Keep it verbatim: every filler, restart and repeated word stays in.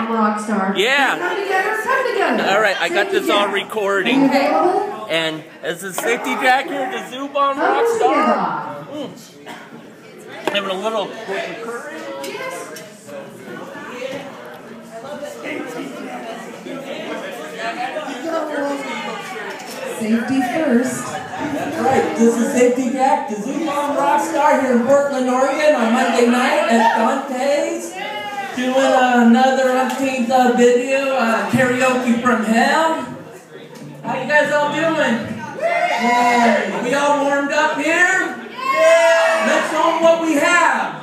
Zoom rock star. Yeah. Come together, come together. All right, I got this all recording. Available? And as a safety jack here, the Zoom rock star. Mm. Having a little courage. Safety first. That's right. This is Safety Jack, the Zoom rock star here in Portland, Oregon on Monday night at Dantaes. Doing another umpteenth uh, video, uh, karaoke from hell. How you guys all doing? Yeah. We all warmed up here? Yeah. Let's show them what we have.